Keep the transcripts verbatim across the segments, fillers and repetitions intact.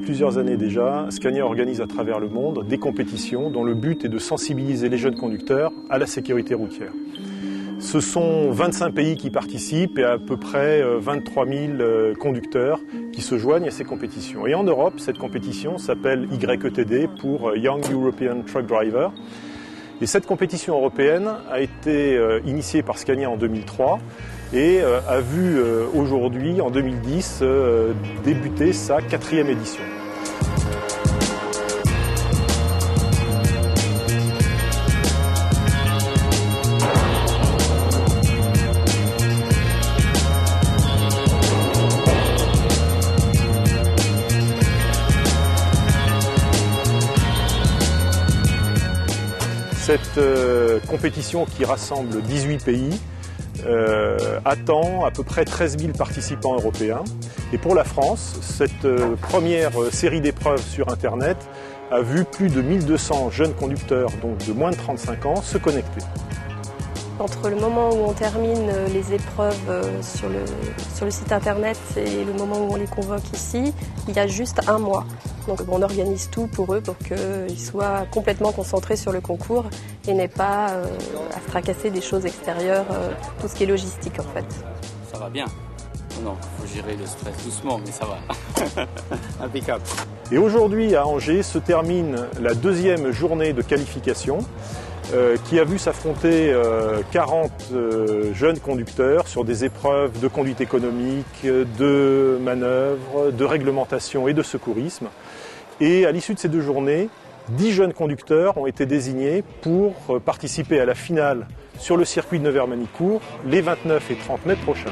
plusieurs années déjà, Scania organise à travers le monde des compétitions dont le but est de sensibiliser les jeunes conducteurs à la sécurité routière. Ce sont vingt-cinq pays qui participent et à peu près vingt-trois mille conducteurs qui se joignent à ces compétitions. Et en Europe, cette compétition s'appelle Y E T D pour Young European Truck Driver. Et cette compétition européenne a été initiée par Scania en deux mille trois et a vu aujourd'hui, en deux mille dix, débuter sa quatrième édition. Cette euh, compétition qui rassemble dix-huit pays euh, attend à peu près treize mille participants européens. Et pour la France, cette euh, première série d'épreuves sur Internet a vu plus de mille deux cents jeunes conducteurs, donc de moins de trente-cinq ans, se connecter. Entre le moment où on termine les épreuves sur le, sur le site internet et le moment où on les convoque ici, il y a juste un mois. Donc on organise tout pour eux pour qu'ils soient complètement concentrés sur le concours et n'aient pas euh, à se tracasser des choses extérieures, euh, tout ce qui est logistique en fait. Ça va bien. Non, il faut gérer le stress doucement, mais ça va. Impeccable. Et aujourd'hui à Angers se termine la deuxième journée de qualification. Euh, qui a vu s'affronter euh, quarante euh, jeunes conducteurs sur des épreuves de conduite économique, de manœuvre, de réglementation et de secourisme. Et à l'issue de ces deux journées, dix jeunes conducteurs ont été désignés pour euh, participer à la finale sur le circuit de Nevers-Manicourt les vingt-neuf et trente mai prochains.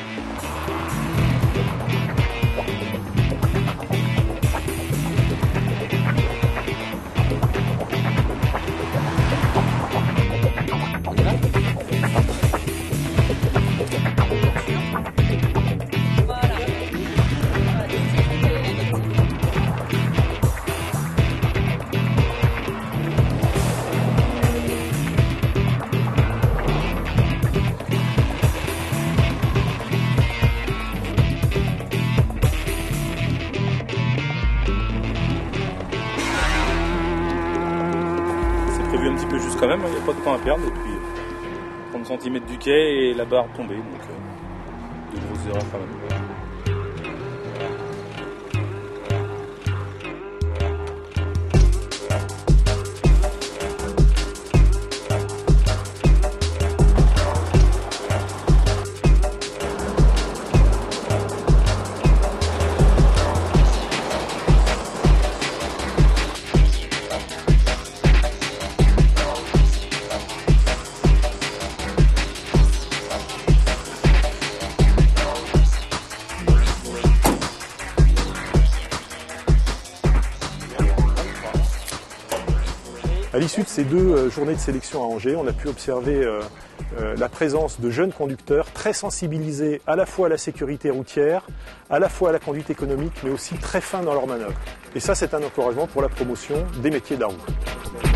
Un petit peu juste quand même, il n'y a pas de temps à perdre, et puis trente centimètres du quai et la barre tombée, donc euh, de grosses erreurs quand même. À l'issue de ces deux journées de sélection à Angers, on a pu observer euh, euh, la présence de jeunes conducteurs très sensibilisés à la fois à la sécurité routière, à la fois à la conduite économique, mais aussi très fins dans leurs manœuvres. Et ça, c'est un encouragement pour la promotion des métiers de la route.